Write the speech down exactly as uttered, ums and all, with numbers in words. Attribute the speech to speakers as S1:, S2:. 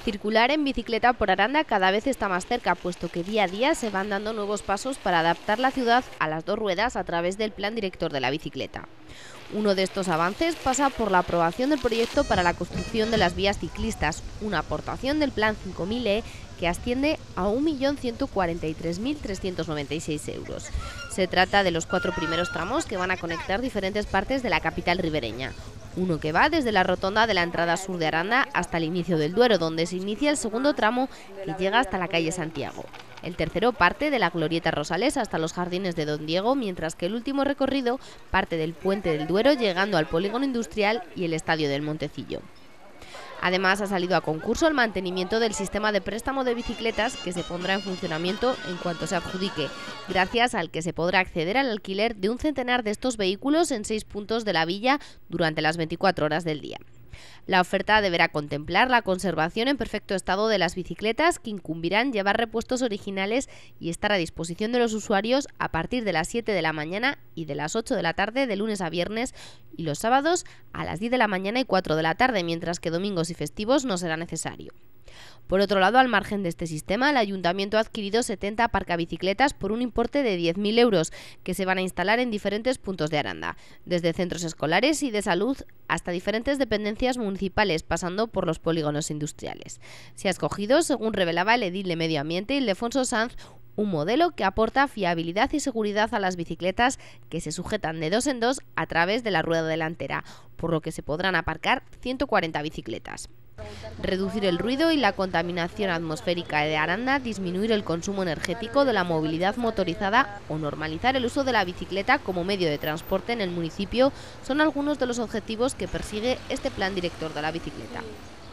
S1: Circular en bicicleta por Aranda cada vez está más cerca, puesto que día a día se van dando nuevos pasos para adaptar la ciudad a las dos ruedas a través del Plan Director de la Bicicleta. Uno de estos avances pasa por la aprobación del proyecto para la construcción de las vías ciclistas, una aportación del Plan cinco mil E que asciende a un millón ciento cuarenta y tres mil trescientos noventa y seis euros. Se trata de los cuatro primeros tramos que van a conectar diferentes partes de la capital ribereña. Uno que va desde la rotonda de la entrada sur de Aranda hasta el inicio del Duero, donde se inicia el segundo tramo que llega hasta la calle Santiago. El tercero parte de la Glorieta Rosales hasta los jardines de Don Diego, mientras que el último recorrido parte del Puente del Duero llegando al Polígono Industrial y el Estadio del Montecillo. Además, ha salido a concurso el mantenimiento del sistema de préstamo de bicicletas que se pondrá en funcionamiento en cuanto se adjudique, gracias al que se podrá acceder al alquiler de un centenar de estos vehículos en seis puntos de la villa durante las veinticuatro horas del día. La oferta deberá contemplar la conservación en perfecto estado de las bicicletas, que incumbirán llevar repuestos originales y estar a disposición de los usuarios a partir de las siete de la mañana y de las ocho de la tarde de lunes a viernes, y los sábados a las diez de la mañana y cuatro de la tarde, mientras que domingos y festivos no será necesario. Por otro lado, al margen de este sistema, el Ayuntamiento ha adquirido setenta aparcabicicletas por un importe de diez mil euros, que se van a instalar en diferentes puntos de Aranda, desde centros escolares y de salud hasta diferentes dependencias municipales, pasando por los polígonos industriales. Se ha escogido, según revelaba el edil de Medio Ambiente, Ildefonso Sanz, un modelo que aporta fiabilidad y seguridad a las bicicletas, que se sujetan de dos en dos a través de la rueda delantera, por lo que se podrán aparcar ciento cuarenta bicicletas. Reducir el ruido y la contaminación atmosférica de Aranda, disminuir el consumo energético de la movilidad motorizada o normalizar el uso de la bicicleta como medio de transporte en el municipio son algunos de los objetivos que persigue este Plan Director de la Bicicleta.